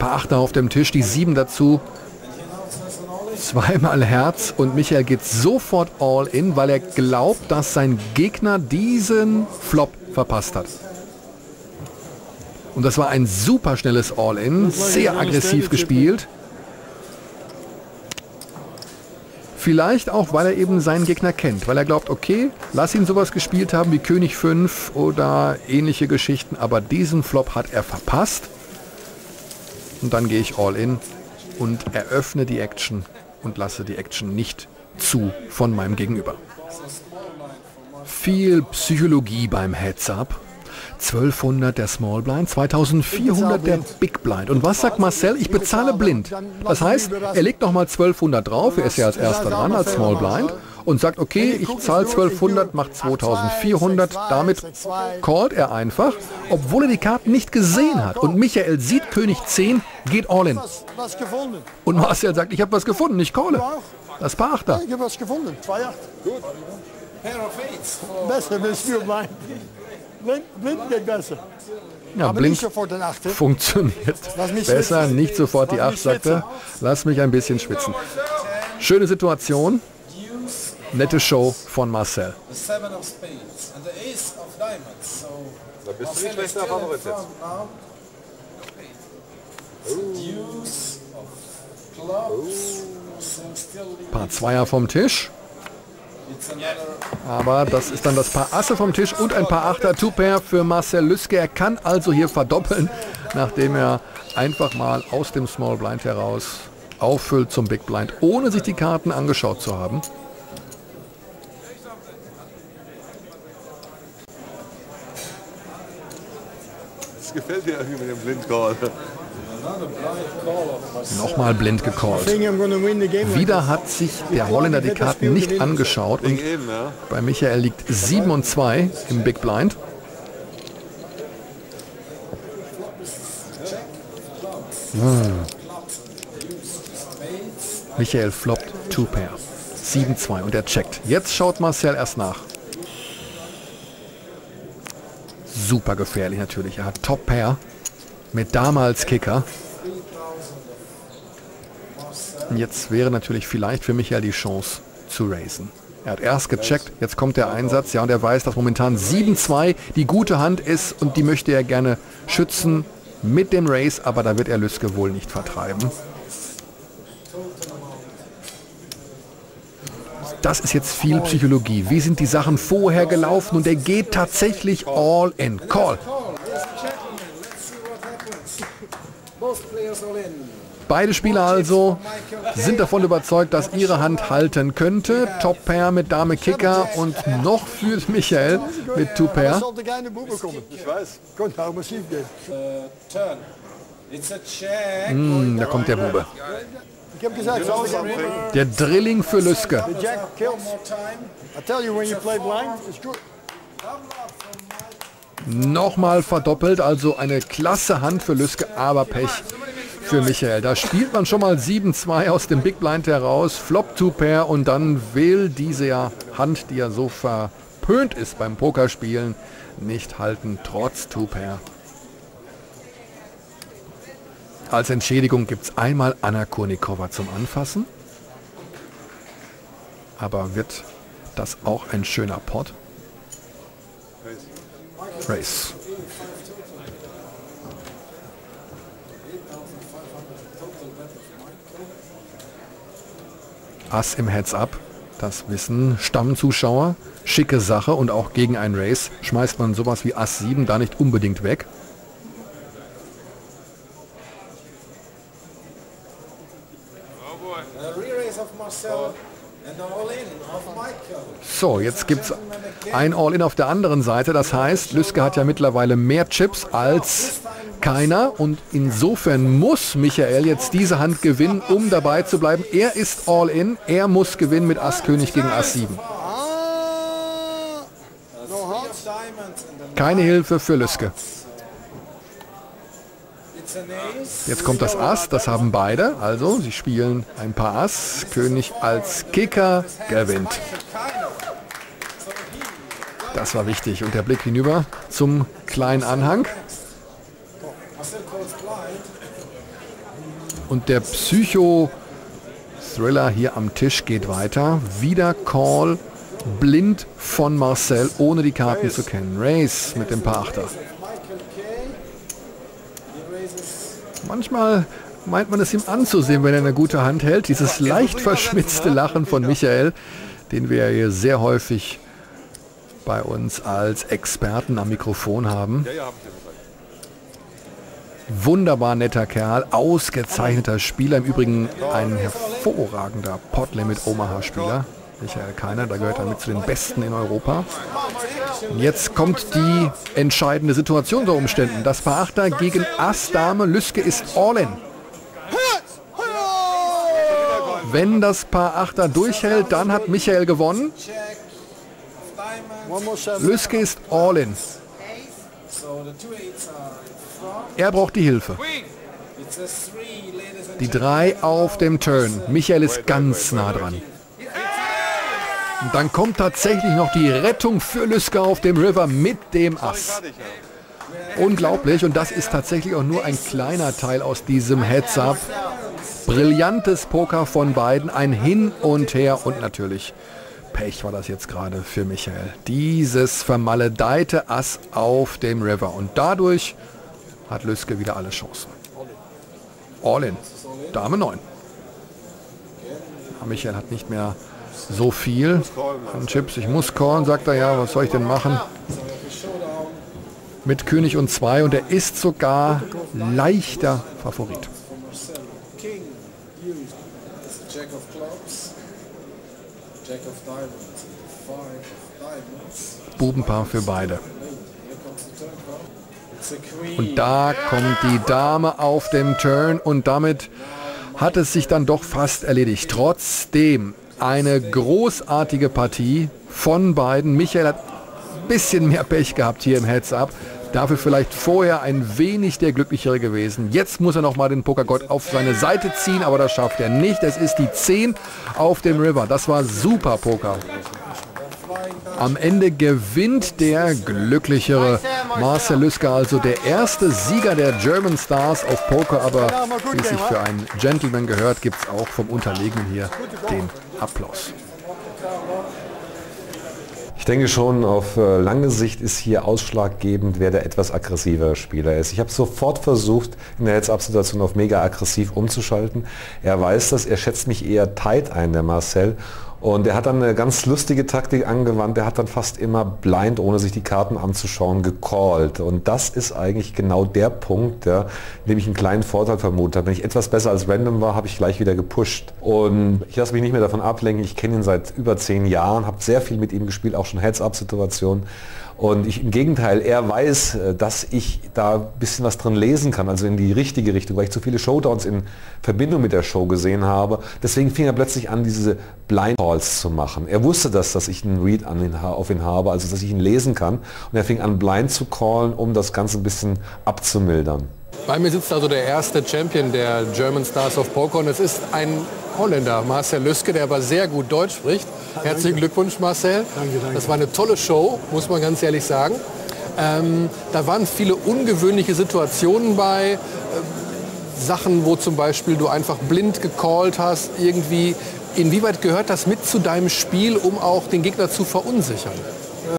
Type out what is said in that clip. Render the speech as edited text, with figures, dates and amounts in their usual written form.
Paar Achter auf dem Tisch, die 7 dazu. Zweimal Herz und Michael geht sofort all in, weil er glaubt, dass sein Gegner diesen Flop verpasst hat. Und das war ein super schnelles All-In, sehr aggressiv gespielt. Vielleicht auch, weil er eben seinen Gegner kennt, weil er glaubt, okay, lass ihn sowas gespielt haben wie König 5 oder ähnliche Geschichten, aber diesen Flop hat er verpasst. Und dann gehe ich All-In und eröffne die Action und lasse die Action nicht zu von meinem Gegenüber. Viel Psychologie beim Heads-Up. 1200 der Small Blind, 2400 der Big Blind. Und was sagt Marcel? Ich bezahle blind. Das heißt, er legt nochmal 1200 drauf, er ist ja als erster dran, als Small Blind, und sagt, okay, ich zahle 1200, macht 2400. Damit callt er einfach, obwohl er die Karten nicht gesehen hat. Und Michael sieht König 10, geht all in. Und Marcel sagt, ich habe was gefunden, ich calle. Das Paar Achter. Ich habe was gefunden, 2-8. Gut. Besser, bist du blind. Blind geht besser. Ja, aber blind nicht sofort den 8. Funktioniert besser, nicht sofort die 8, sagt er. Lass mich ein bisschen schwitzen. Schöne Situation. Nette Show von Marcel. Da bist du nicht schlechter Favorit jetzt. Paar Zweier vom Tisch. Aber das ist dann das Paar Asse vom Tisch und ein Paar Achter Two-Pair für Marcel Lüske. Er kann also hier verdoppeln, nachdem er einfach mal aus dem Small Blind heraus auffüllt zum Big Blind, ohne sich die Karten angeschaut zu haben. Das gefällt dir irgendwie mit dem Blindcall. Nochmal blind gecallt. Wieder hat sich der Holländer die Karten nicht angeschaut und bei Michael liegt 7-2 im Big Blind. Michael floppt Two-Pair. 7-2 und er checkt. Jetzt schaut Marcel erst nach. Super gefährlich natürlich. Er hat Top-Pair mit Dame als Kicker. Und jetzt wäre natürlich vielleicht für Michael die Chance zu raisen. Er hat erst gecheckt, jetzt kommt der Einsatz. Ja, und er weiß, dass momentan 7-2 die gute Hand ist und die möchte er gerne schützen mit dem Raise, aber da wird er Lüske wohl nicht vertreiben. Das ist jetzt viel Psychologie. Wie sind die Sachen vorher gelaufen? Und er geht tatsächlich all in. Call. Beide Spieler also sind davon überzeugt, dass ihre Hand halten könnte. Top Pair mit Dame Kicker und noch führt Michael mit Two Pair. Ich weiß. Könnte auch massiv gehen. Da kommt der Bube. Ich habe gesagt, Der Drilling für Lüske. Jack kills. I tell you, when you play blind, it's good. Nochmal verdoppelt, also eine klasse Hand für Lüske, aber Pech für Michael. Da spielt man schon mal 7-2 aus dem Big Blind heraus, Flop Two Pair und dann will diese Hand, die ja so verpönt ist beim Pokerspielen, nicht halten, trotz Two Pair. Als Entschädigung gibt es einmal Anna Kurnikova zum Anfassen. Aber wird das auch ein schöner Pot? Race. Ass im Heads-Up, das wissen Stammzuschauer. Schicke Sache und auch gegen ein Race schmeißt man sowas wie Ass 7 da nicht unbedingt weg. So, jetzt gibt es ein All-In auf der anderen Seite. Das heißt, Lüske hat ja mittlerweile mehr Chips als keiner. Und insofern muss Michael jetzt diese Hand gewinnen, um dabei zu bleiben. Er ist All-In. Er muss gewinnen mit Ass König gegen Ass 7. Keine Hilfe für Lüske. Jetzt kommt das Ass, das haben beide. Also, sie spielen ein Paar Ass. König als Kicker gewinnt. Das war wichtig. Und der Blick hinüber zum kleinen Anhang. Und der Psycho-Thriller hier am Tisch geht weiter. Wieder Call, blind von Marcel, ohne die Karten zu kennen. Race mit dem Paar Achter. Manchmal meint man es ihm anzusehen, wenn er eine gute Hand hält. Dieses leicht verschmitzte Lachen von Michael, den wir hier sehr häufig bei uns als Experten am Mikrofon haben. Wunderbar netter Kerl, ausgezeichneter Spieler. Im Übrigen ein hervorragender Pot-Limit-Omaha-Spieler. Michael Keiner, da gehört er mit zu den Besten in Europa. Jetzt kommt die entscheidende Situation unter Umständen. Das Paar Achter gegen Ass Dame. Lüske ist All-In. Wenn das Paar Achter durchhält, dann hat Michael gewonnen. Lüske ist All-In. Er braucht die Hilfe. Die 3 auf dem Turn. Michael ist ganz nah dran. Und dann kommt tatsächlich noch die Rettung für Lüske auf dem River mit dem Ass. Unglaublich. Und das ist tatsächlich auch nur ein kleiner Teil aus diesem Heads-Up. Brillantes Poker von beiden. Ein Hin und Her und natürlich Pech war das jetzt gerade für Michael. Dieses vermaledeite Ass auf dem River. Und dadurch hat Lüske wieder alle Chancen. All in. Dame 9. Ja, Michael hat nicht mehr so viel an Chips. Ich muss callen, sagt er. Ja, was soll ich denn machen? Mit König und 2 und er ist sogar leichter Favorit. Bubenpaar für beide. Und da kommt die Dame auf dem Turn und damit hat es sich dann doch fast erledigt. Trotzdem eine großartige Partie von beiden. Michael hat ein bisschen mehr Pech gehabt hier im Heads-Up. Dafür vielleicht vorher ein wenig der Glücklichere gewesen. Jetzt muss er nochmal den Pokergott auf seine Seite ziehen, aber das schafft er nicht. Es ist die 10 auf dem River. Das war super Poker. Am Ende gewinnt der Glücklichere Marcel Lüske, also der erste Sieger der German Stars of Poker. Aber wie es sich für einen Gentleman gehört, gibt es auch vom Unterlegenen hier den Applaus. Ich denke schon, auf lange Sicht ist hier ausschlaggebend, wer der etwas aggressivere Spieler ist. Ich habe sofort versucht, in der Heads-Up-Situation auf mega aggressiv umzuschalten. Er weiß das, er schätzt mich eher tight ein, der Marcel. Und er hat dann eine ganz lustige Taktik angewandt. Er hat dann fast immer blind, ohne sich die Karten anzuschauen, gecallt. Und das ist eigentlich genau der Punkt, ja, in dem ich einen kleinen Vorteil vermutet habe. Wenn ich etwas besser als random war, habe ich gleich wieder gepusht. Und ich lasse mich nicht mehr davon ablenken. Ich kenne ihn seit über 10 Jahren, habe sehr viel mit ihm gespielt, auch schon Heads-Up-Situationen. Und im Gegenteil, er weiß, dass ich da ein bisschen was drin lesen kann, also in die richtige Richtung, weil ich zu viele Showdowns in Verbindung mit der Show gesehen habe. Deswegen fing er plötzlich an, diese Blind Calls zu machen. Er wusste dass ich einen Read auf ihn habe, also dass ich ihn lesen kann. Und er fing an, blind zu callen, um das Ganze ein bisschen abzumildern. Bei mir sitzt also der erste Champion der German Stars of Poker und es ist ein Holländer, Marcel Lüske, der aber sehr gut Deutsch spricht. Herzlichen Glückwunsch, Marcel. Danke. Das war eine tolle Show, muss man ganz ehrlich sagen. Da waren viele ungewöhnliche Situationen bei, Sachen, wo zum Beispiel du einfach blind gecallt hast, irgendwie. Inwieweit gehört das mit zu deinem Spiel, um auch den Gegner zu verunsichern?